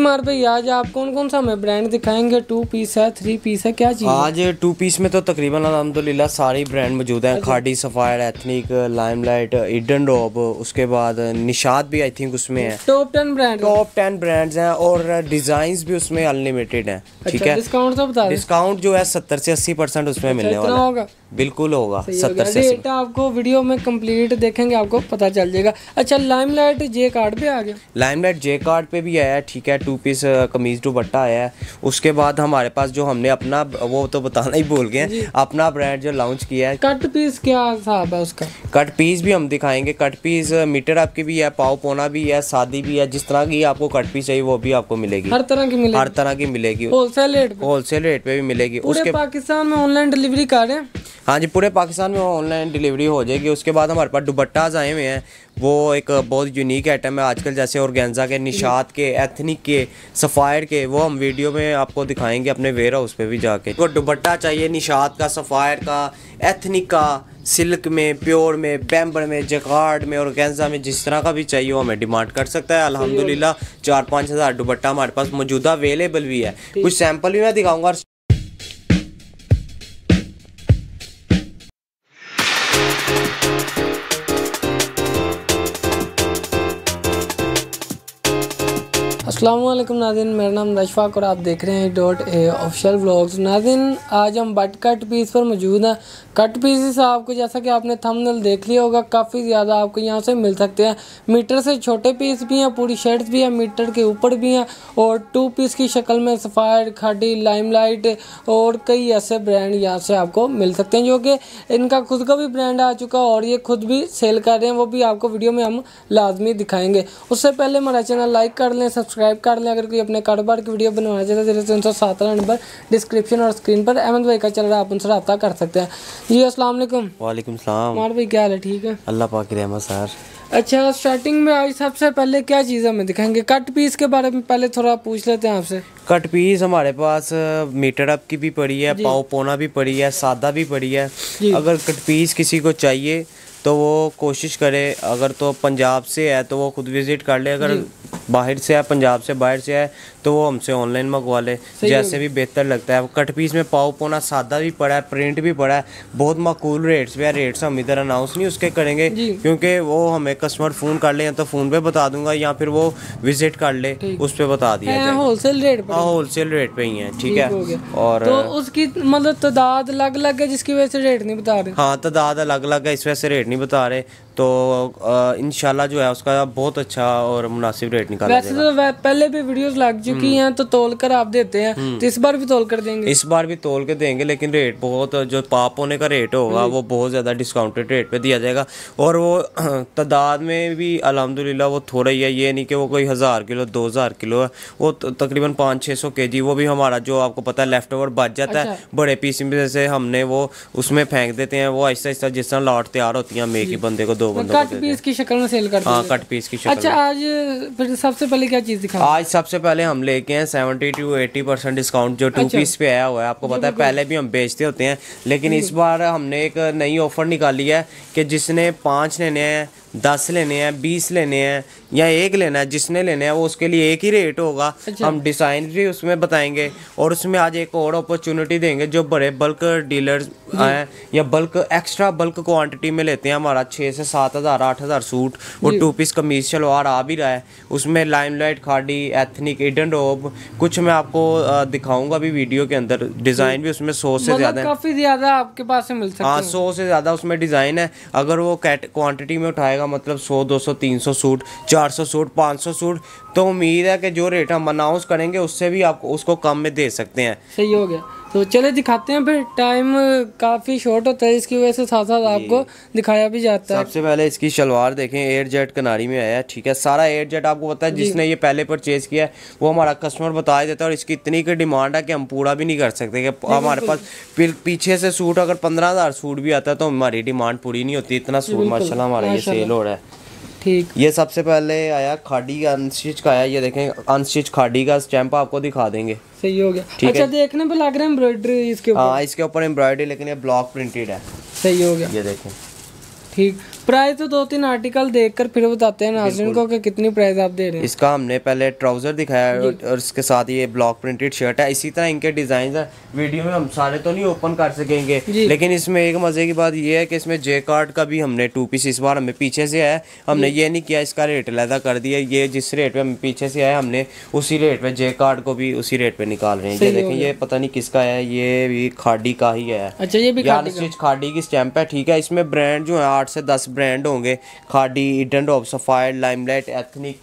कुमार भाई आज आप कौन कौन सा हमें ब्रांड दिखाएंगे? 2 पीस है, 3 पीस है, क्या चीज़? आज 2 पीस में तो तकरीबन अल्हम्दुलिल्लाह सारी ब्रांड मौजूद हैं। Khaadi, Sapphire, Ethnic, Limelight, Eden Robe, उसके बाद निशात भी आई थिंक उसमें है। टॉप 10 ब्रांड्स हैं और डिज़ाइंस भी उसमें अनलिमिटेड हैं। ठीक है, डिस्काउंट तो बता, डिस्काउंट जो है 70 से 80% उसमें मिलने वाला होगा। बिल्कुल होगा 70 से 80। आपको वीडियो में कंप्लीट देखेंगे आपको पता चल जाएगा। अच्छा, लाइमलाइट जे कार्ड पे आ गया। लाइमलाइट जे कार्ड पे भी आया है। ठीक है, 2 पीस कमीज दुपट्टा आया है। उसके बाद हमारे पास जो हमने अपना, वो तो बताना ही भूल गए, अपना ब्रांड जो लॉन्च किया है। कट पीस क्या हिसाब है उसका? कट पीस भी हम दिखाएंगे। कट पीस मीटर आपकी भी है, पाव पौना भी है, सादी भी है। जिस तरह की आपको कट पीस चाहिए वो भी आपको मिलेगी। हर तरह की मिलेगी। हर तरह की मिलेगी। होलसेल रेट पे भी मिलेगी। पूरे पाकिस्तान में ऑनलाइन डिलीवरी कर रहे हैं। हाँ जी, पूरे पाकिस्तान में ऑनलाइन डिलीवरी हो जाएगी। उसके बाद हमारे पास दुपट्टाज आए हुए हैं। वो एक बहुत यूनिक आइटम है आजकल, जैसे ऑर्गेन्जा के, निशात के, एथनिक के, सफ़ायर के, वो हम वीडियो में आपको दिखाएंगे अपने वेयर हाउस पे भी जाके। तो दुपट्टा चाहिए निशात का, सफ़ायर का, एथनिक का, सिल्क में, प्योर में, बैम्बर में, जकार्ड में, ऑर्गेन्जा में, जिस तरह का भी चाहिए वो हमें डिमांड कर सकता है। अल्हम्दुलिल्लाह 4-5 हज़ार दुपट्टा हमारे पास मौजूदा अवेलेबल भी है। कुछ सैंपल भी मैं दिखाऊंगा। अस्सलामुअलैकुम नाज़रीन, मेरा नाम रशफाक और आप देख रहे हैं .a ऑफिशियल व्लॉग्स। नाज़रीन आज हम बट कट पीस पर मौजूद हैं। कट पीसेस आपको, जैसा कि आपने थंबनेल देख लिया होगा, काफ़ी ज़्यादा आपको यहाँ से मिल सकते हैं। मीटर से छोटे पीस भी हैं, पूरी शर्ट्स भी हैं, मीटर के ऊपर भी हैं, और 2 पीस की शक्ल में सफ़ायर, खाड़ी, लाइमलाइट और कई ऐसे ब्रांड यहाँ से आपको मिल सकते हैं, जो कि इनका खुद का भी ब्रांड आ चुका है और ये खुद भी सेल कर रहे हैं। वो भी आपको वीडियो में हम लाजमी दिखाएंगे। उससे पहले हमारा चैनल लाइक कर लें, सब्सक्राइब कर लें। अगर कोई अपने कारोबार की वीडियो बनवाना चाहते हैं तो 317 नंबर डिस्क्रिप्शन और स्क्रीन पर अहमद भाई का चल रहा है, आप उनसे रब्ता कर सकते हैं। जी अस्सलाम वालेकुम। वालेकुम सलाम। मार भाई क्या हाल है? ठीक है, अल्लाह पाक की रहमत सर। अच्छा, स्टार्टिंग में आज सबसे पहले क्या चीज़ हमें दिखाएंगे? कट पीस के बारे में पहले थोड़ा पूछ लेते हैं आपसे। कट पीस हमारे पास मीटर अप की भी पड़ी है, पाव पौना भी पड़ी है, सादा भी पड़ी है। अगर कट पीस किसी को चाहिए तो वो कोशिश करे। अगर तो पंजाब से है तो वो खुद विज़िट कर ले, अगर बाहर से है, पंजाब से बाहर से है, तो वो हमसे ऑनलाइन मंगवा ले, जैसे भी बेहतर लगता है। कट पीस में पाव पौना सादा भी पड़ा है, प्रिंट भी पड़ा है, बहुत माकूल रेट्स पे है। रेट्स हम इधर अनाउंस नहीं उसके करेंगे क्योंकि वो हमें कस्टमर फ़ोन कर ले, या तो फ़ोन पे बता दूंगा या फिर वो विजिट कर ले, उस पर बता दिया जाए। होलसेल रेट पे? हाँ, होलसेल रेट पे ही है। ठीक है, और तो उसकी मतलब तादाद अलग अलग है जिसकी वजह से रेट नहीं बता रहे? हाँ, तादाद अलग अलग है, इस वजह से रेट नहीं बता रहे। तो इंशाल्लाह जो है उसका बहुत अच्छा और मुनासिब रेट निकाला जाएगा। वैसे तो पहले भी वीडियोस लग चुकी हैं तो तोल कर आप देते हैं, तो इस बार भी तोल कर देंगे? इस बार भी तोल के देंगे, लेकिन रेट बहुत, जो पाप होने का रेट होगा वो बहुत ज़्यादा डिस्काउंटेड रेट पे दिया जाएगा। और वो तादाद में भी अल्हम्दुलिल्लाह वो थोड़ा ही है, ये नहीं कि वो कोई 1000 किलो 2000 किलो है, वो तकरीबन 500-600 kg। वो भी हमारा जो आपको पता है लेफ्ट ओवर बच जाता है। बड़े पीस में से हमने वो उसमें फेंक देते हैं, वो आहिस्ता आहिस्ता जिस तरह लॉट तैयार होती है, एक ही बंदे को कट पीस की शक्ल में सेल करते हैं। हाँ, कट पीस की शक्ल। अच्छा, आज फिर सबसे पहले क्या चीज़ दिखाओ? आज सबसे पहले हम लेके हैं 70 to 80% डिस्काउंट जो 2 पीस पे आया हुआ है। आपको पता है पहले भी हम बेचते होते हैं, लेकिन इस बार हमने एक नई ऑफर निकाली है कि जिसने 5 लेने हैं, 10 लेने हैं, 20 लेने हैं या 1 लेना है, जिसने लेने हैं वो उसके लिए एक ही रेट होगा। हम डिज़ाइन भी उसमें बताएंगे और उसमें आज एक और अपॉर्चुनिटी देंगे। जो बड़े बल्क डीलर्स हैं या बल्क एक्स्ट्रा बल्क क्वांटिटी में लेते हैं, हमारा 6 से 7 हज़ार 8 हज़ार सूट और 2 पीस कमीज शलवार आ भी रहा है, उसमें लाइमलाइट, खाड़ी, एथनिक, ईडन डॉब, कुछ मैं आपको दिखाऊंगा भी वीडियो के अंदर। डिज़ाइन भी उसमें 100 से ज़्यादा है, काफ़ी ज़्यादा आपके पास से मिल सकते हैं। हाँ, 100 से ज़्यादा उसमें डिज़ाइन है। अगर वो क्वांटिटी में उठाएगा, मतलब 100, 200, 300 सूट, 400 सूट, 500 सूट, तो उम्मीद है कि जो रेट हम अनाउंस करेंगे उससे भी आप उसको कम में दे सकते हैं। सही हो गया, तो चले दिखाते हैं। फिर टाइम काफ़ी शॉर्ट होता है, इसकी वजह से साथ साथ आपको दिखाया भी जाता है। सबसे पहले इसकी शलवार देखें, एयर जेट कनारी में आया है। ठीक है, सारा एयर जेट आपको पता है, जिसने ये पहले परचेज किया है वो हमारा कस्टमर बता देता है। और इसकी इतनी की डिमांड है कि हम पूरा भी नहीं कर सकते कि हमारे पास पीछे से सूट अगर 15,000 सूट भी आता है तो हमारी डिमांड पूरी नहीं होती। इतना सूट माशाल्लाह हमारा ये सेल हो रहा है। ठीक, ये सबसे पहले आया खाड़ी का, अनस्टिच का आया। ये देखें, अनस्टिच खाड़ी का स्टैंप आपको दिखा देंगे। सही हो गया। अच्छा, देखने पे लग रहा है एम्ब्रॉयडरी इसके ऊपर। हाँ, इसके ऊपर एम्ब्रॉयडरी, लेकिन ये ब्लॉक प्रिंटेड है। सही हो गया, ये देखें। ठीक, प्राइस तो 2-3 आर्टिकल देखकर फिर बताते हैं नाज़रीन को कि कितनी प्राइस आप दे रहे हैं। इसका हमने पहले ट्राउज़र दिखाया और इसके साथ ये ब्लॉक प्रिंटेड शर्ट है। इसी तरह इनके डिज़ाइन है, वीडियो में हम सारे तो नहीं ओपन कर सकेंगे, लेकिन इसमें एक मज़े की बात ये है कि इसमें जे कार्ड का भी हमने 2 पीस इस बार हमें पीछे से आया। हमने ये नहीं किया इसका रेट अलहदा कर दिया, ये जिस रेट पे हमें पीछे से आया हमने उसी रेट पे जे कार्ड को भी उसी रेट पे निकाल रहे हैं। ये देखें, ये पता नहीं किसका है, ये भी खाड़ी का ही है। अच्छा, ये भी खाड़ी की स्टैंप है। ठीक है, इसमें ब्रांड जो है 8 से 10 ब्रांड होंगे। Khaadi, Eden Robe, Sapphire, Limelight, Ethnic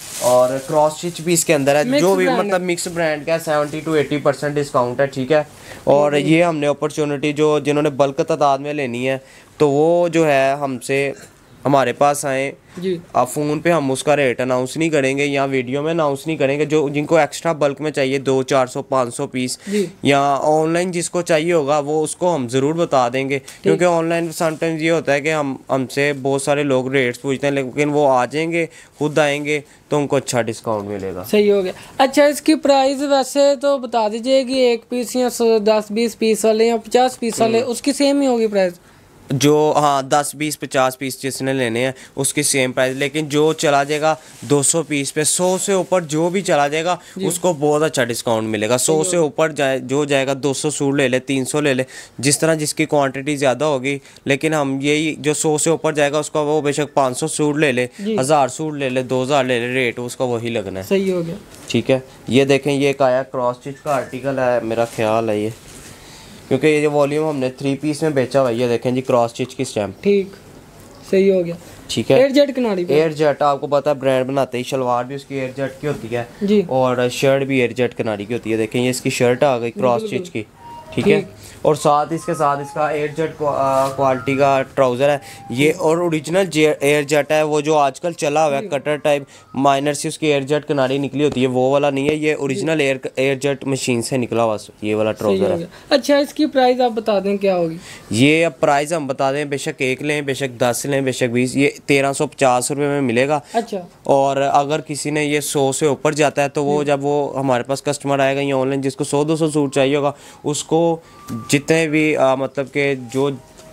और क्रॉस स्टिच भी इसके अंदर है। जो भी मतलब मिक्स ब्रांड का 70 to 80% डिस्काउंट है। ठीक है, और ये हमने अपॉर्चुनिटी जो जिन्होंने बल्क तादाद में लेनी है तो वो जो है हमसे हमारे पास आए जी। अब फ़ोन पे हम उसका रेट अनाउंस नहीं करेंगे या वीडियो में अनाउंस नहीं करेंगे। जो जिनको एक्स्ट्रा बल्क में चाहिए 200-400-500 पीस या ऑनलाइन जिसको चाहिए होगा वो उसको हम ज़रूर बता देंगे, क्योंकि ऑनलाइन समटाइम्स ये होता है कि हमसे बहुत सारे लोग रेट्स पूछते हैं, लेकिन वो आ जाएंगे, खुद आएंगे तो उनको अच्छा डिस्काउंट मिलेगा। सही हो गया। अच्छा, इसकी प्राइस वैसे तो बता दीजिए कि 1 पीस या 10-20 पीस वाले या 50 पीस वाले उसकी सेम ही होगी प्राइस? जो हाँ 10-20-50 पीस जिसने लेने हैं उसकी सेम प्राइस, लेकिन जो चला जाएगा 200 पीस पे 100 से ऊपर जो भी चला जाएगा उसको बहुत अच्छा डिस्काउंट मिलेगा। 100 से ऊपर जो जाएगा 200 सूट ले ले, 300 ले ले, जिस तरह जिसकी क्वांटिटी ज़्यादा होगी। लेकिन हम यही जो 100 से ऊपर जाएगा उसका वो बेशक 500 सूट ले ले, 1000 सूट ले ले, 2000 ले ले, रेट उसका वही लगना है। सही हो गया। ठीक है, ये देखें, ये एक आया क्रॉस स्टिच का आर्टिकल है मेरा ख्याल है ये, क्योंकि ये वॉल्यूम हमने 3 पीस में बेचा हुआ है। ये देखें जी, क्रॉस स्टिच की स्टैम्प। ठीक, सही हो गया। ठीक है, एयरजेट किनारी पे, एयरजेट आपको पता है ब्रांड बनाते ही, शलवार भी उसकी एयरजेट की होती है जी, और शर्ट भी एयरजेट किनारी की होती है। देखें, ये इसकी शर्ट आ गई क्रॉस स्टिच की। ठीक है, और साथ इसका एयरजेट क्वालिटी का ट्राउज़र है ये, और ओरिजिनल एयरजेट है, वो जो आजकल चला हुआ है कटर टाइप माइनर से उसकी एयरजेट किनारी निकली होती है, वो वाला नहीं है, ये ओरिजिनल एयरजेट मशीन से निकला हुआ ये वाला ट्राउज़र है। अच्छा, इसकी प्राइस आप बता दें क्या होगी? ये अब प्राइस हम बता दें, बेशक 1 लें, बेशक 10 लें, बेशक 20, ये 1350 रुपये में मिलेगा। अच्छा, और अगर किसी ने ये 100 से ऊपर जाता है तो वो जब वो हमारे पास कस्टमर आएगा या ऑनलाइन जिसको 100-200 सूट चाहिए होगा उसको जितने भी मतलब के जो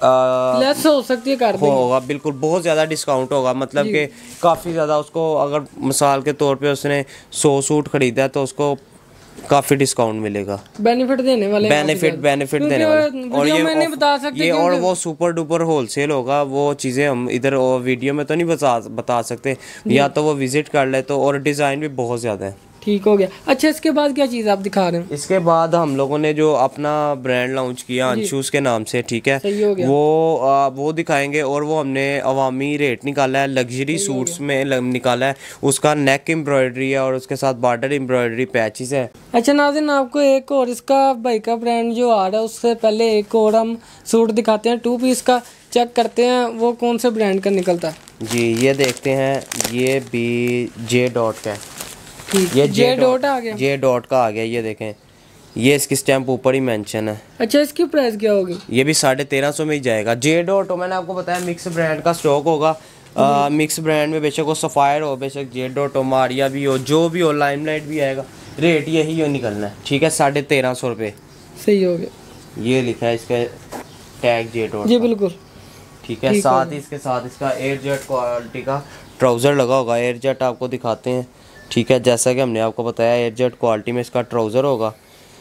लेस हो सकती है कर होगा, बिल्कुल बहुत ज़्यादा डिस्काउंट होगा। मतलब कि काफ़ी ज़्यादा उसको, अगर मिसाल के तौर पे उसने 100 सूट ख़रीदा है तो उसको काफ़ी डिस्काउंट मिलेगा, बेनिफिट देने वाले, बेनिफिट देने वाले। और ये नहीं बता सकते, ये और वो सुपर डुपर होलसेल होगा, वो चीज़ें हम इधर वीडियो में तो नहीं बता सकते, या तो वो विजिट कर ले तो। और डिज़ाइन भी बहुत ज़्यादा है। ठीक हो गया। अच्छा, इसके बाद क्या चीज़ आप दिखा रहे हैं? इसके बाद हम लोगों ने जो अपना ब्रांड लॉन्च किया अंशुस के नाम से, ठीक है, सही हो गया। वो दिखाएंगे। और वो हमने अवामी रेट निकाला है, लग्जरी सूट्स में निकाला है, उसका नेक एम्ब्रॉयडरी है और उसके साथ बॉर्डर एम्ब्रॉयडरी पैचेस है। अच्छा नाज़रीन, आपको एक और इसका भाई का ब्रांड जो आ रहा है उससे पहले एक और हम सूट दिखाते हैं 2 पीस का, चेक करते हैं वो कौन से ब्रांड का निकलता है जी। ये देखते हैं, ये भी जे डॉट का है, ये जे डॉट आ गया, जे डॉट का आ गया। ये देखें, ये इसकी स्टैंप ऊपर ही मेंशन है। अच्छा, इसकी प्राइस क्या होगी? ये भी 1350 में ही जाएगा। जे डॉट मैंने आपको बताया मिक्स ब्रांड का स्टॉक होगा। मिक्स ब्रांड में बेशक वो सफ़ायर हो, बेशक जे डॉट हो, मारिया भी हो, जो भी हो, लाइमलाइट भी आएगा, रेट यही हो निकलना है। ठीक है, 1350 रुपये। सही हो गया। ये लिखा है इसका टैग जे डॉट जी बिल्कुल। ठीक है, साथ ही इसके साथ इसका एयरजेट क्वालिटी का ट्राउज़र लगा होगा। एयरजेट आपको दिखाते हैं। ठीक है, जैसा कि हमने आपको बताया एयरजेट क्वालिटी में इसका ट्राउज़र होगा।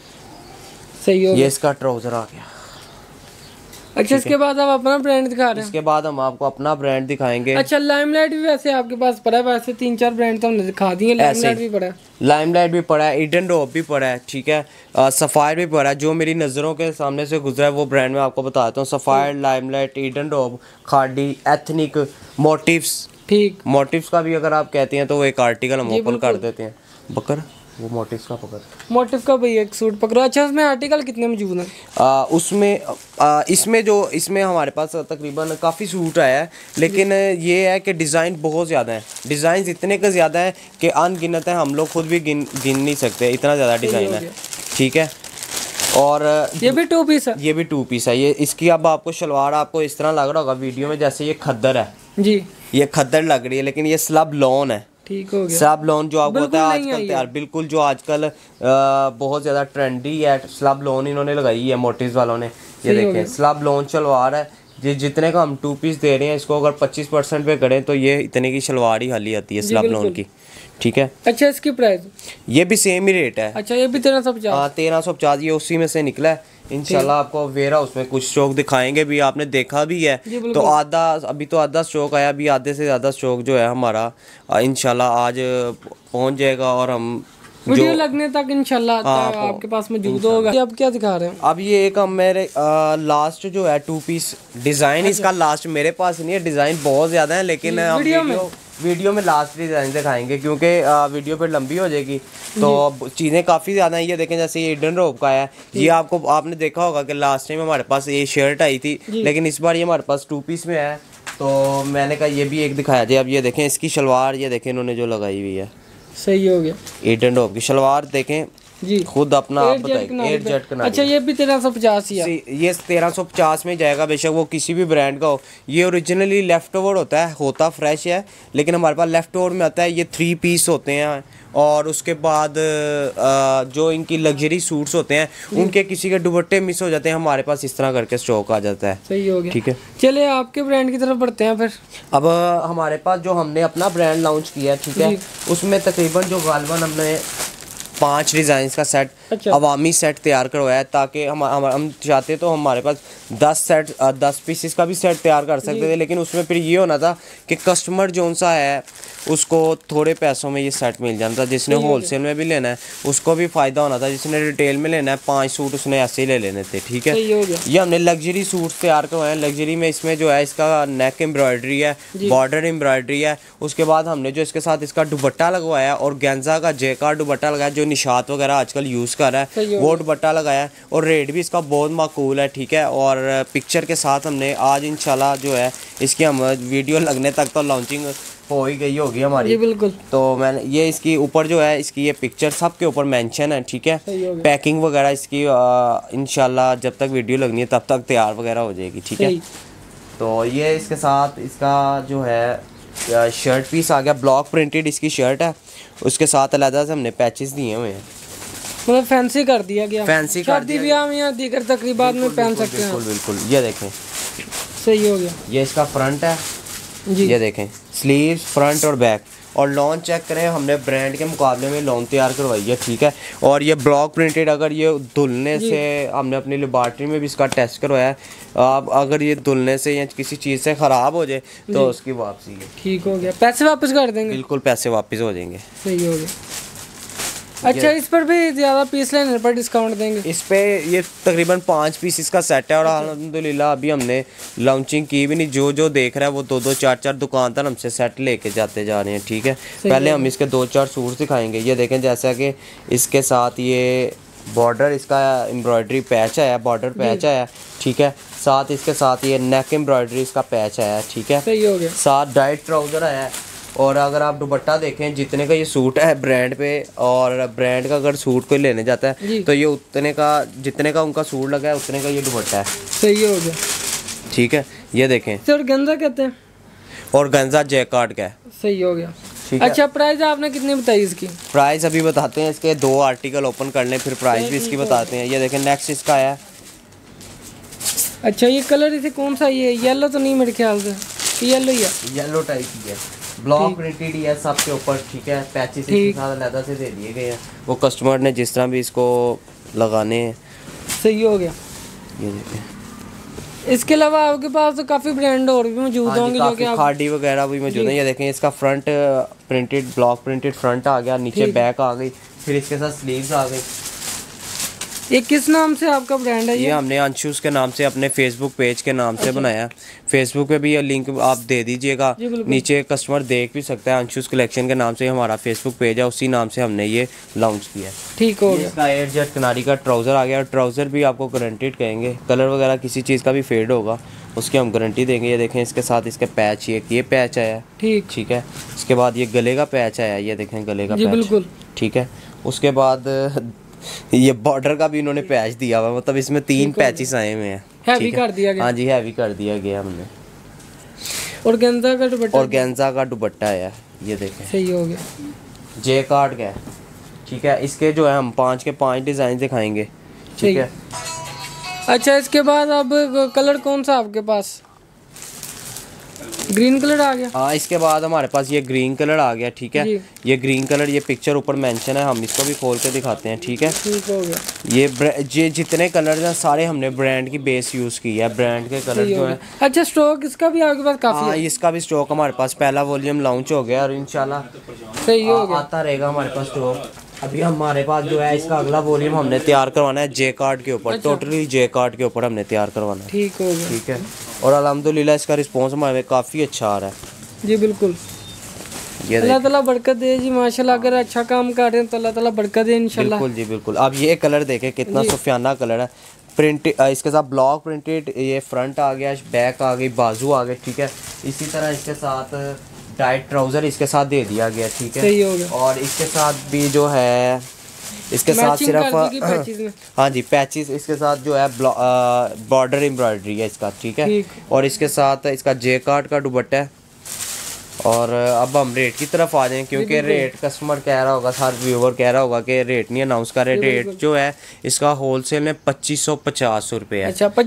सही हो गया, ये इसका ट्राउज़र आ गया। अच्छा, इसके बाद आप अपना ब्रांड दिखा रहे हैं? इसके बाद हम आपको अपना ब्रांड दिखाएंगे। अच्छा, लाइमलाइट भी वैसे आपके पास पड़ा है? वैसे 3-4 ब्रांड तो हमने दिखा दिए, लाइमलाइट भी पड़ा है, लाइमलाइट भी पड़ा है, ईडन डॉप भी पड़ा है। ठीक है, सफ़ायर भी पड़ा है। जो मेरी नज़रों के सामने से गुजरा है वो ब्रांड में आपको बताता हूँ। सफ़ायर, लाइमलाइट, ईडन डॉप, खाड़ी, एथनिक, मोटिव्स। ठीक, मोटिव्स का भी अगर आप कहते हैं तो वो एक आर्टिकल हम ओपन कर देते हैं। बकर वो मोटिव्स का पकड़, मोटिव का भाई एक सूट पकड़ो। अच्छा, उसमें आर्टिकल कितने मौजूद हैं? इसमें हमारे पास तकरीबन काफ़ी सूट आया है, लेकिन ये है कि डिज़ाइन बहुत ज़्यादा है। डिज़ाइन इतने का ज़्यादा है कि अनगिनत है, हम लोग खुद भी गिन नहीं सकते, इतना ज़्यादा डिज़ाइन है। ठीक है, और ये भी 2 पीस है? ये भी 2 पीस है। ये इसकी अब आपको शलवार आपको इस तरह लग रहा होगा वीडियो में जैसे ये खद्दर है जी, ये खद्दर लग रही है, लेकिन ये स्लब लॉन है। ठीक हो गया, स्लब लॉन जो आपको पता है आजकल तैयार, बिल्कुल जो आजकल बहुत ज़्यादा ट्रेंडी है, स्लब लॉन इन्होंने लगाई है मोटिव्स वालों ने। ये देखें, स्लब लॉन शलवार है, जितने का हम 2 पीस दे रहे हैं, इसको अगर 25% पे करें तो ये इतने की शलवार ही खाली आती है स्लब लोन की, ठीक है। अच्छा, इसकी प्राइस? ये भी सेम ही रेट है। अच्छा, ये भी 1350? हाँ 1350, ये उसी में से निकला है। इंशाल्लाह आपको वेयर हाउस में कुछ स्टॉक दिखाएंगे भी, आपने देखा भी है। तो अभी तो आधा स्टॉक आया, अभी आधे से ज़्यादा स्टॉक जो है हमारा इंशाल्लाह आज पहुंच जाएगा और हम वीडियो लगने तक इंशाल्लाह आपके पास मौजूद होगा। अब क्या दिखा रहे हैं? अब ये एक मेरे लास्ट जो है 2 पीस डिज़ाइन, इसका लास्ट मेरे पास नहीं है, डिज़ाइन बहुत ज़्यादा है, लेकिन हम वीडियो में लास्ट डिज़ाइन दिखाएंगे क्योंकि वीडियो पे लंबी हो जाएगी। तो चीज़ें काफ़ी ज़्यादा हैं। ये देखें, जैसे ये हिडन रोप का है, ये आपने देखा होगा कि लास्ट टाइम हमारे पास ये शर्ट आई थी, लेकिन इस बार ये हमारे पास 2 पीस में है, तो मैंने कहा ये भी एक दिखाया जाए। अब ये देखें इसकी शलवार, ये देखें इन्होंने जो लगाई हुई है, सही हो गया। हिडन रोप की शलवार देखें जी, खुद अपना आप बताइए। 8 जेट कनारी। अच्छा, ये भी 1350 ही है? ये 1350 में जाएगा, बेशक वो किसी भी ब्रांड का हो। ये ओरिजिनली लेफ्ट ओवर होता फ्रेश है, लेकिन हमारे पास लेफ्ट ओवर में आता है। ये 3 पीस होते हैं, और उसके बाद जो इनकी लग्जरी सूट्स होते हैं, उनके किसी के दुपट्टे मिस हो जाते हैं, हमारे पास इस तरह करके स्टॉक आ जाता है। सही हो गया, ठीक है। चलिए आपके ब्रांड की तरफ बढ़ते हैं फिर। अब हमारे पास जो हमने अपना ब्रांड लॉन्च किया है, ठीक है, उसमें तकरीबन जो गालिबन हमने 5 डिज़ाइन का सेट, अवामी सेट तैयार करवाया है, ताकि हम चाहते तो हमारे पास 10 पीसेस का भी सेट तैयार कर सकते थे, लेकिन उसमें फिर ये होना था कि कस्टमर जो सा है उसको थोड़े पैसों में ये सेट मिल जाता था। जिसने होलसेल में भी लेना है उसको भी फ़ायदा होना था, जिसने रिटेल में लेना है 5 सूट उसने ऐसे ही ले लेने थे, ठीक है। ये हमने लग्जरी सूट तैयार करवाए हैं। लग्जरी में इसमें जो है इसका नेक एम्ब्रॉयडरी है, बॉर्डर एम्ब्रॉयडरी है, उसके बाद हमने जो इसके साथ इसका दुपट्टा लगवाया और गेंजा का जेकार्ड दुपट्टा लगाया, जो निशात वगैरह आजकल यूज़ कर रहा है, वो दुपट्टा लगाया है, और रेट भी इसका बहुत माकूल है, ठीक है। और पिक्चर के साथ हमने आज इंशाल्लाह जो है इसकी हम वीडियो लगने तक तो लॉन्चिंग हो ही गई होगी हमारी। बिल्कुल। तो मैंने ये इसकी ऊपर जो है इसकी ये पिक्चर सबके ऊपर मेंशन है, ठीक है। पैकिंग वगैरह इसकी इंशाल्लाह जब तक वीडियो लगनी है तब तक तैयार वगैरह हो जाएगी, ठीक है। तो ये इसके साथ इसका जो है शर्ट पीस आ गया, ब्लॉक प्रिंटेड इसकी शर्ट है, उसके साथ अलग से हमने पैचेस दिए हुए हैं, मतलब फैंसी कर दिया गया। फैंसी कर दिया, ब्याह में या दीगर तकरीबात में पहन सकते हैं। बिल्कुल। ये देखें, सही हो गया। ये इसका फ्रंट है जी, ये देखें स्लीव्स, फ्रंट और बैक, और लॉन चेक करें, हमने ब्रांड के मुकाबले में लॉन तैयार करवाई है, ठीक है। और ये ब्लॉक प्रिंटेड, अगर ये धुलने से, हमने अपनी लेबॉर्ट्री में भी इसका टेस्ट करवाया है, अब अगर ये धुलने से या किसी चीज़ से ख़राब हो जाए तो उसकी वापसी है। ठीक हो गया, पैसे वापस कर देंगे? बिल्कुल, पैसे वापस हो जाएंगे। सही हो गया। अच्छा, इस पर भी ज़्यादा पीस लेने पर डिस्काउंट देंगे? इस पे ये तकरीबन 5 पीसेस का सेट है, और अल्हम्दुलिल्लाह अभी हमने लॉन्चिंग की भी नहीं। जो देख रहा है वो 2-2 4-4 दुकान तक हमसे सेट लेके जाते जा रहे हैं, ठीक है। पहले हम इसके 2-4 सूट दिखाएंगे। ये देखें, जैसा कि इसके साथ ये बॉर्डर, इसका एम्ब्रॉयडरी पैच आया, बॉर्डर पैच आया, ठीक है। साथ इसके साथ ये नेक एम्ब्रॉयडरी इसका पैच आया, ठीक है। सही हो गया। साथ डाइट ट्राउज़र आया, और अगर आप दुपट्टा देखें, जितने का ये सूट है ब्रांड पे, और ब्रांड का अगर सूट कोई लेने जाता है तो ये उतने का, जितने का उनका सूट लगा है उतने का ये दुपट्टा है। सही हो गया, ठीक है। ये देखें, और गंजा कहते हैं, और गंजा जैकार्ड का है। सही हो गया। अच्छा, प्राइस आपने कितनी बताई इसकी? प्राइस अभी बताते हैं, इसके 2 आर्टिकल ओपन कर लें फिर प्राइस भी इसकी बताते हैं। ये देखें, नेक्स्ट इसका है। अच्छा, ये कलर इसे कौन सा, ये येलो तो नहीं मेरे ख्याल से? येलो ही है, येलो टाइप की है, ब्लॉक प्रिंटेड ही है सबके ऊपर, ठीक है। पैचेस के साथ अलग से दे दिए गए हैं, वो कस्टमर ने जिस तरह भी इसको लगाने हैं। सही हो गया। ये देखें, इसके अलावा आपके पास तो काफ़ी ब्रांड और भी मौजूद होंगे, जो कि खाड़ी वगैरह भी मौजूद है। ये देखें, इसका front printed, block printed front आ गया, नीचे बैक आ गई, फिर इसके साथ स्लीव्स आ गई। ये किस नाम से आपका ब्रांड है? ये हमने अंशुस के नाम से, अपने फेसबुक पेज के नाम से बनाया। फेसबुक पे भी ये लिंक आप दे दीजिएगा, नीचे कस्टमर देख भी सकता है। अंशुस कलेक्शन के नाम से हमारा फेसबुक पेज है, उसी नाम से हमने ये लॉन्च किया। ठीक हो गया। इसका 8 जेट कनारी का ट्राउज़र आ गया, और ट्राउज़र भी आपको गारंटीड कहेंगे, कलर वगैरह किसी चीज़ का भी फेड होगा उसकी हम गारंटी देंगे। ये देखें, इसके साथ इसके पैच, ये पैच आया, ठीक है। उसके बाद ये गले का पैच आया, ये देखें गले का पैच, बिल्कुल ठीक है। उसके बाद ये बॉर्डर का भी इन्होंने पैच दिया हुआ, मतलब इसमें 3 पैचेस आए हुए हैं। हैवी कर दिया गया। हाँ जी, हैवी कर दिया गया हमने। और गेंजा का दुपट्टा, और गेंजा का दुपट्टा है, ये देखें। सही हो गया। जेकार्ड का है, ठीक है। इसके जो है हम 5 के 5 डिज़ाइन दिखाएंगे, ठीक है। अच्छा, इसके बाद अब कलर कौन सा आपके पास? ग्रीन कलर आ गया। हाँ, इसके बाद हमारे पास ये ग्रीन कलर आ गया, ठीक है। ये ग्रीन कलर, ये पिक्चर ऊपर मेंशन है, हम इसको भी खोल के दिखाते हैं, ठीक है। ठीक हो गया। ये जितने कलर हैं सारे हमने ब्रांड की बेस यूज़ की है, ब्रांड के कलर जो है। अच्छा, स्टॉक इसका भी आपके पास काफी है? इसका भी स्टॉक हमारे पास पहला वॉल्यूम लॉन्च हो गया और इंशाल्लाह सही हो गया, आता रहेगा हमारे पास स्टॉक। अभी हमारे पास जो है इसका अगला वॉल्यूम हमने तैयार करवाना है जे कार्ड के ऊपर। टोटली जे कार्ड के ऊपर हमने तैयार करवाना है। ठीक हो गया। ठीक है, और अल्हम्दुलिल्लाह इसका रिस्पांस हमारे काफ़ी अच्छा आ रहा है। जी बिल्कुल, ये अल्लाह ताला बरकत दे जी, माशाल्लाह। अगर अच्छा काम कर रहे हैं तो अल्लाह ताला बरकत दे इंशाल्लाह। बिल्कुल जी बिल्कुल। अब ये कलर देखें कितना सुफियाना कलर है, प्रिंट इसके साथ ब्लॉक प्रिंटेड, ये फ्रंट आ गया, बैक आ गई, बाजू आ गए, ठीक है। इसी तरह इसके साथ टाइट ट्राउज़र इसके साथ दे दिया गया, ठीक है। सही हो गया। और इसके साथ भी जो है इसके साथ सिर्फ हाँ जी पैचेस, इसके साथ जो है बॉर्डर एम्ब्रॉयडरी है इसका, ठीक है। और इसके साथ इसका जे कार्ड का दुपट्टा है। और अब हम रेट की तरफ आ जाएं, क्योंकि रेट कस्टमर कह रहा होगा, हर व्यूवर कह रहा होगा कि रेट नहीं अनाउंस कर रहे। रेट जो है इसका होलसेल में 2550 रुपये है। अच्छा,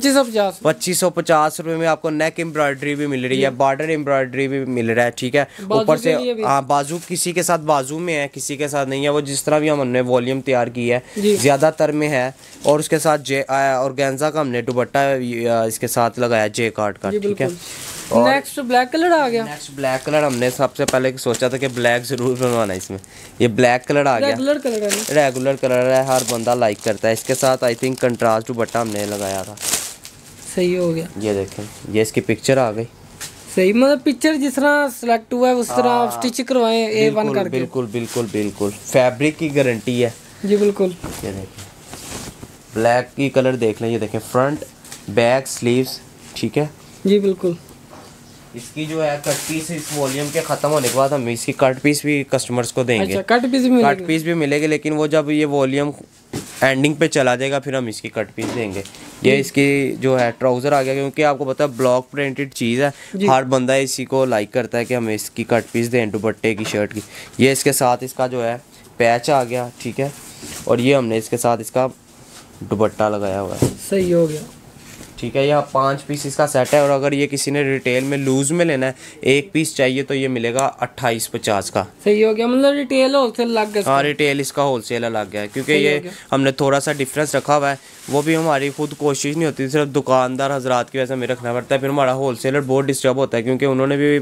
2550 रुपये में आपको नेक एम्ब्रॉयडरी भी मिल रही है, बॉर्डर एम्ब्रॉयडरी भी मिल रहा है, ठीक है। ऊपर से हाँ, बाजू किसी के साथ बाजू में है, किसी के साथ नहीं है, वो जिस तरह भी हमने वॉल्यूम तैयार की है ज़्यादातर में है। और उसके साथ जे ऑर्गेन्जा का हमने दुपट्टा इसके साथ लगाया जे कार्ड का, ठीक है। नेक्स्ट ब्लैक कलर आ गया। नेक्स्ट ब्लैक कलर हमने सबसे पहले सोचा था कि ब्लैक जरूर बनवाना है इसमें। ये ब्लैक कलर आ गया, रेगुलर कलर है, हर बंदा लाइक करता है। इसके साथ आई थिंक कंट्रास्ट दुपट्टा हमने लगाया था। सही हो गया। ये देखें, ये इसकी पिक्चर आ गई। सही, मतलब पिक्चर जिस तरह सिलेक्ट हुआ है उस तरह आप स्टिच करवाएं A1 करके। बिल्कुल बिल्कुल बिल्कुल, फैब्रिक की गारंटी है जी बिल्कुल। ये देखें, ब्लैक की कलर देख लें, ये देखें फ्रंट बैक स्लीव्स, ठीक है जी बिल्कुल। इसकी जो है कट पीस इस वॉल्यूम के ख़त्म होने के बाद हम इसकी कट पीस भी कस्टमर्स को देंगे। अच्छा, कट पीस भी मिलेगी, लेकिन वो जब ये वॉल्यूम एंडिंग पे चला जाएगा फिर हम इसकी कट पीस देंगे। ये इसकी जो है ट्राउज़र आ गया, क्योंकि आपको पता है ब्लॉक प्रिंटेड चीज़ है, हर बंदा इसी को लाइक करता है कि हमें इसकी कट पीस दें दुपट्टे की, शर्ट की। ये इसके साथ इसका जो है पैच आ गया, ठीक है। और ये हमने इसके साथ इसका दुपट्टा लगाया हुआ है। सही हो गया, ठीक है। यह 5 पीस इसका सेट है। और अगर ये किसी ने रिटेल में लूज़ में लेना है, 1 पीस चाहिए, तो ये मिलेगा 2850 का। सही हो गया, मतलब रिटेल होलसेल अलग है। हाँ, रिटेल इसका होलसेल अलग है, क्योंकि ये हमने थोड़ा सा डिफरेंस रखा हुआ है। वो भी हमारी खुद कोशिश नहीं होती, सिर्फ दुकानदार हजरात की वजह से हमें रखना पड़ता है। फिर हमारा होलसेलर बहुत डिस्टर्ब होता है, क्योंकि उन्होंने भी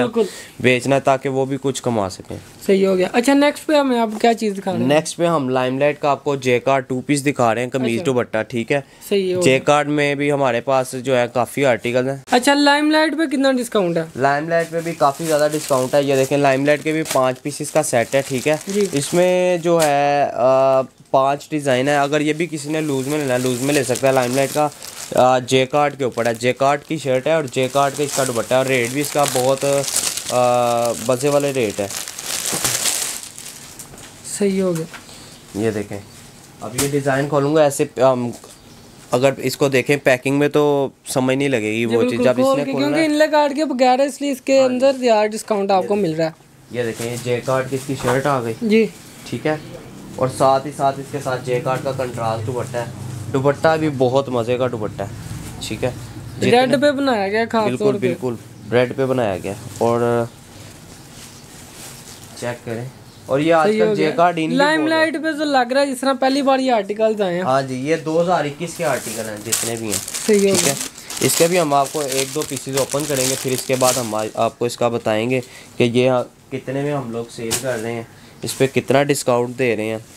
बेचना है ताकि वो भी कुछ कमा सकें। सही हो गया। अच्छा, नेक्स्ट पे हमें आप क्या चीज़ दिखा रहे हैं? नेक्स्ट पे हम लाइमलाइट का आपको जे कार्ड 2 पीस दिखा रहे हैं, कमीज दुपट्टा, ठीक है। सही है। जे कार्ड में भी हमारे पास जो है काफ़ी आर्टिकल हैं। अच्छा, लाइमलाइट पे कितना डिस्काउंट है? लाइमलाइट पे भी काफ़ी ज़्यादा डिस्काउंट है। ये देखें, लाइमलाइट के भी 5 पीसेस का सेट है, ठीक है। इसमें जो है 5 डिज़ाइन है। अगर ये भी किसी ने लूज़ में लेना है, लूज़ में ले सकता है। लाइमलाइट का जे कार्ड के ऊपर है, जे कार्ड की शर्ट है और जे कार्ड का इसका दुपट्टा है। और रेट भी इसका बहुत मज़े वाले रेट है। सही हो गया। ये देखें, अब ये डिज़ाइन खोलूँगा ऐसे, अगर इसको देखें पैकिंग में तो समझ नहीं लगेगी वो चीज़ जब इसने खोलना, क्योंकि इनले कार्ड के बगैर इसलिए इसके अंदर यार डिस्काउंट आपको मिल रहा है। ये देखें, ये जे कार्ड की इसकी शर्ट आ गई जी, ठीक है। और साथ ही साथ इसके साथ जे कार्ड का कंट्रास्ट दुपट्टा है। दुपट्टा भी बहुत मज़े का दुपट्टा है, ठीक है। रेड पे बनाया गया, खास बिल्कुल बिल्कुल रेड पे बनाया गया। और चेक करें, और ये आजकल जे कार्ड लाइमलाइट पे तो लग रहा है जिस तरह पहली बार ये आर्टिकल्स आए हैं। हाँ जी, ये 2021 के आर्टिकल हैं जितने भी हैं, ठीक है। इसके भी हम आपको 1-2 पीसेज ओपन करेंगे, फिर इसके बाद हम आपको इसका बताएंगे कि ये कितने में हम लोग सेल कर रहे हैं, इस पर कितना डिस्काउंट दे रहे हैं।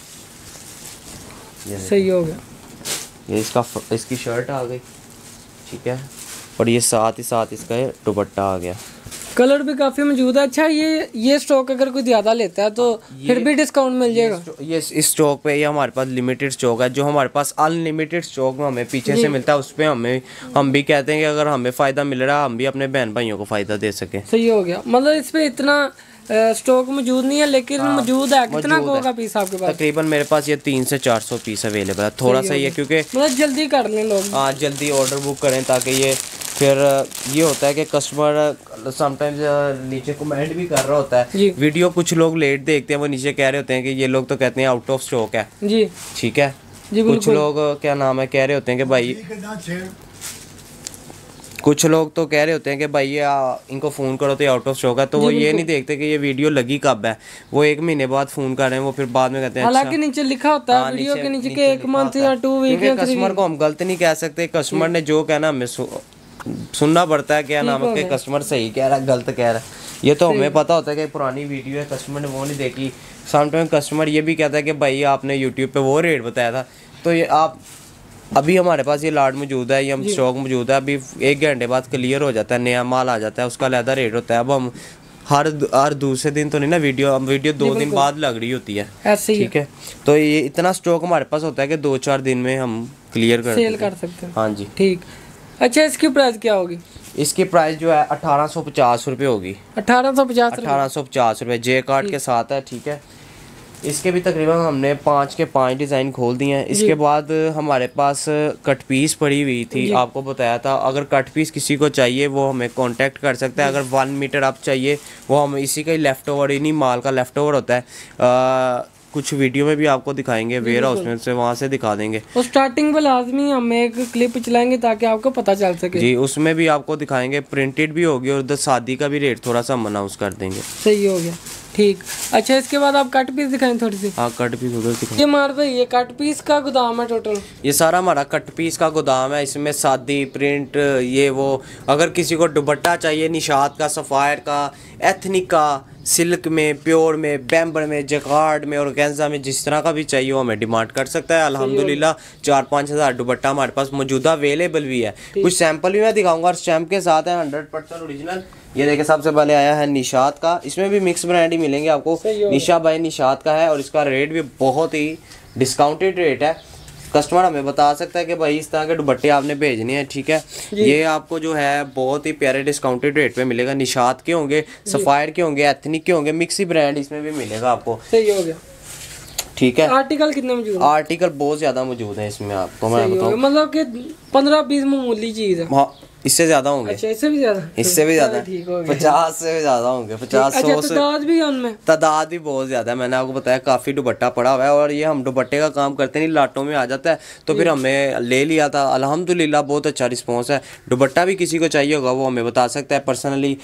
सही हो गया। ये इसकी शर्ट आ गई, ठीक है। और ये साथ ही साथ इसका दुपट्टा आ गया। कलर भी काफ़ी मौजूद है। अच्छा, ये स्टॉक अगर कोई ज़्यादा लेता है तो फिर भी डिस्काउंट मिल जाएगा? ये इस स्टॉक पे ये हमारे पास लिमिटेड स्टॉक है। जो हमारे पास अनलिमिटेड स्टॉक में हमें पीछे से मिलता है, उस पर हम भी कहते हैं कि अगर हमें फ़ायदा मिल रहा है, हम भी अपने बहन भाइयों को फ़ायदा दे सकें। सही हो गया, मतलब इस पर इतना स्टॉक मौजूद नहीं है, लेकिन मौजूद है। कितना होगा पीस आपके पास? तकरीबन मेरे पास ये 300 से 400 पीस अवेलेबल है। थोड़ा सा ये क्योंकि मतलब जल्दी कर लें लोग। हाँ, जल्दी ऑर्डर बुक करें, ताकि ये फिर ये होता है कि कस्टमर समटाइम्स नीचे कमेंट भी कर रहा होता है। वीडियो कुछ लोग लेट देखते हैं, वो नीचे कह रहे होते हैं कि ये लोग तो कहते हैं आउट ऑफ स्टॉक है जी, ठीक है। कुछ लोग क्या नाम है कह रहे होते हैं कि भाई कुछ लोग तो कह रहे होते हैं कि भाई इनको फ़ोन करो तो ये आउट ऑफ स्टॉक है, तो वो ये नहीं देखते कि ये वीडियो लगी कब है। वो 1 महीने बाद फ़ोन कर रहे हैं, वो फिर बाद में कहते हैं हालांकि नीचे लिखा होता है वीडियो के नीचे कि 1 मंथ या 2 वीक या 3 कस्टमर को हम गलत नहीं कह सकते। कस्टमर ने जो कहना हमें सुनना पड़ता है, क्या नाम है कि कस्टमर सही कह रहा है गलत कह रहा है, ये तो हमें पता होता है कि पुरानी वीडियो है, कस्टमर ने वो नहीं देखी। समटाइम कस्टमर ये भी कहता है कि भाई आपने यूट्यूब पे वो रेट बताया था, तो ये आप अभी हमारे पास ये लाट मौजूद है, ये हम स्टॉक मौजूद है, अभी 1 घंटे बाद क्लियर हो जाता है, नया माल आ जाता है, उसका अलग रेट होता है। अब हम हर दूसरे दिन तो नहीं ना वीडियो 2 दिन बाद लग रही होती है, ठीक है। तो ये इतना स्टॉक हमारे पास होता है कि 2-4 दिन में हम क्लियर सेल कर सकते हैं। हाँ जी ठीक। अच्छा, इसकी प्राइस क्या होगी? इसकी प्राइस जो है 1850 रुपये होगी। 1850 रुपये जे कार्ड के साथ है, ठीक है। इसके भी तकरीबन हमने 5 के 5 डिज़ाइन खोल दिए हैं। इसके बाद हमारे पास कट पीस पड़ी हुई थी, आपको बताया था। अगर कट पीस किसी को चाहिए वो हमें कांटेक्ट कर सकता है। अगर 1 मीटर अप चाहिए वो हम इसी का ही लेफ़्ट ओवर, इन्हीं माल का लेफ़्ट ओवर होता है। कुछ वीडियो में भी आपको दिखाएंगे, वेयर हाउस में से वहाँ से दिखा देंगे। और स्टार्टिंग में लाजमी हम एक क्लिप चलाएंगे ताकि आपको पता चल सके। जी, उसमें भी आपको दिखाएंगे, प्रिंटेड भी होगी, और उधर शादी का भी रेट थोड़ा सा हम अनाउंस कर देंगे। सही हो गया, ठीक। अच्छा, इसके बाद आप कट पीस दिखाएं थोड़ी सी। हाँ, कट पीस उधर दिखाएं। ये मार भाई, ये कट पीस का गोदाम है टोटल? ये सारा हमारा कट पीस का गोदाम है। इसमें शादी, प्रिंट, ये वो, अगर किसी को दुपट्टा चाहिए निशात का, सफ़ायर का, एथनिक का, सिल्क में, प्योर में, बैम्बर में, जकार्ड में, ऑर्गेन्जा में, जिस तरह का भी चाहिए वो हमें डिमांड कर सकता है। अल्हम्दुलिल्लाह 4-5 हज़ार दुपट्टा हमारे पास मौजूदा अवेलेबल भी है। कुछ सैंपल भी मैं दिखाऊंगा और स्टैम्प के साथ है, 100% ओरिजिनल। ये देखिए, सबसे पहले आया है निशात का। इसमें भी मिक्स ब्रांड ही मिलेंगे आपको। निशा बाय निशात का है और इसका रेट भी बहुत ही डिस्काउंटेड रेट है। कस्टमर हमें बता सकता है कि भाई इस तरह के दुपट्टे आपने भेजने हैं, ठीक है। ये आपको जो है बहुत ही प्यारे डिस्काउंटेड रेट पे मिलेगा। निशात के होंगे, सफ़ायर के होंगे, एथनिक के होंगे, मिक्सी ब्रांड इसमें भी मिलेगा आपको। सही हो गया, ठीक है। आर्टिकल कितने मौजूद है? आर्टिकल बहुत ज़्यादा मौजूद है इसमें, आपको मैं बताऊँ, मतलब कि 15-20 मामूली चीज़ है। हाँ, इससे ज़्यादा होंगे। अच्छा, इससे भी ज़्यादा? 50 से भी ज़्यादा होंगे, 50-100 से। तादाद भी बहुत ज़्यादा है। मैंने आपको बताया काफ़ी दुपट्टा पड़ा हुआ है, और ये हम दुपट्टे का काम करते नहीं, लाटों में आ जाता है, तो फिर हमें ले लिया था। अल्हम्दुलिल्लाह बहुत अच्छा रिस्पॉन्स है। दुपट्टा भी किसी को चाहिए होगा वो हमें बता सकता है पर्सनली,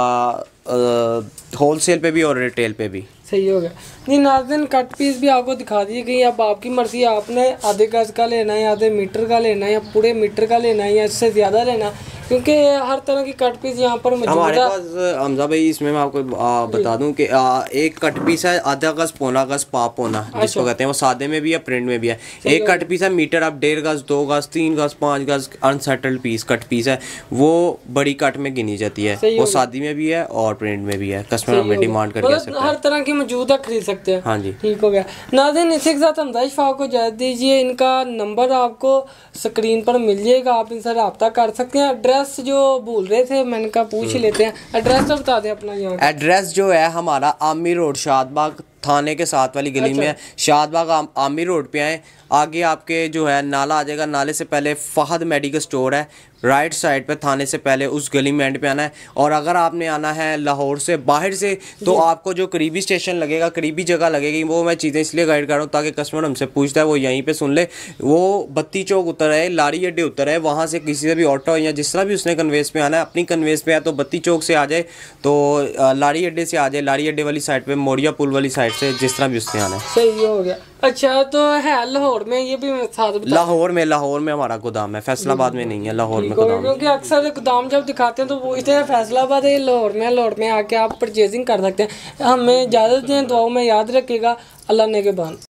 होलसेल पे भी और रिटेल पे भी। सही हो गया। नहीं नाज़रीन, कट पीस भी आपको दिखा दिए गई। अब आपकी मर्जी है, आपने आधे गज का लेना है, आधे मीटर का लेना है, या पूरे मीटर का लेना है, या इससे ज़्यादा लेना है, क्योंकि हर तरह की कट पीस यहाँ पर मौजूद है हमारे पास। हमजा भाई, इसमें मैं आपको बता दूं कि एक कट पीस है आधा गज, पौना गज, पौना जिसको कहते हैं, वो सादे में भी है, प्रिंट में भी है। एक कट पीस है मीटर अब 1.5 गज, 2 गज, 3 गज, 5 गज, अनसेटल्ड पीस कट पीस है, वो बड़ी कट में गिनी जाती है। वो शादी में भी है और प्रिंट में भी है। कस्टमर हमें डिमांड करके सकते हैं, हर तरह की मौजूद है, खरीद सकते हैं। हाँ जी, ठीक हो गया। नाज़रीन, इसी के साथ हमजा इशफाक को इजाज़त दीजिए। इनका नंबर आपको स्क्रीन पर मिल जाएगा, आप इनसे रब्ता कर सकते हैं। एड्रेस जो भूल रहे थे, मैंने कहा पूछ ही लेते हैं। एड्रेस तो बता दें अपना। यहाँ एड्रेस जो है हमारा आमिर रोड, शादबाग थाने के साथ वाली गली में है। शादबाग आमिर रोड पे आए, आगे आपके जो है नाला आ जाएगा, नाले से पहले फहद मेडिकल स्टोर है, राइट साइड पे, थाने से पहले उस गली में एंड पे आना है। और अगर आपने आना है लाहौर से बाहर से, तो आपको जो करीबी स्टेशन लगेगा, करीबी जगह लगेगी, वो मैं चीज़ें इसलिए गाइड कर रहा हूँ ताकि कस्टमर हमसे पूछता है वो यहीं पे सुन ले। वो बत्ती चौक उतर है, लारी अड्डे उतर है, वहाँ से किसी से भी ऑटो या जिस तरह भी उसने कन्वेस पे आना है, अपनी कन्वेस पे है तो बत्ती चौक से आ जाए, तो लारी अड्डे से आ जाए, लारी अड्डे वाली साइड पे, मोरिया पुल वाली साइड से, जिस तरह भी उसने आना है। सही हो गया। अच्छा, तो है लाहौर में, ये भी साथ लाहौर में हमारा गोदाम है, फैसलाबाद में नहीं है, लाहौर में गोदाम। क्योंकि अक्सर गोदाम जब दिखाते हैं तो वो इतने फैसलाबाद है, लाहौर में आके आप परचेजिंग कर सकते हैं। हमें इजाज़त दें, दुआओं में याद रखिएगा। अल्लाह ने के बाद।